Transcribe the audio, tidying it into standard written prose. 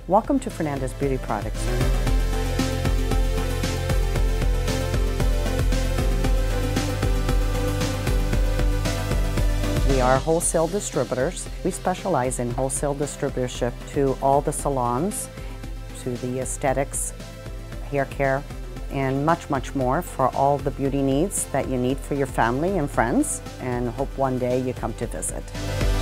Welcome to Fernandez Beauty Products. We are wholesale distributors. We specialize in wholesale distributorship to all the salons, to the aesthetics, hair care, and much, much more for all the beauty needs that you need for your family and friends, and hope one day you come to visit.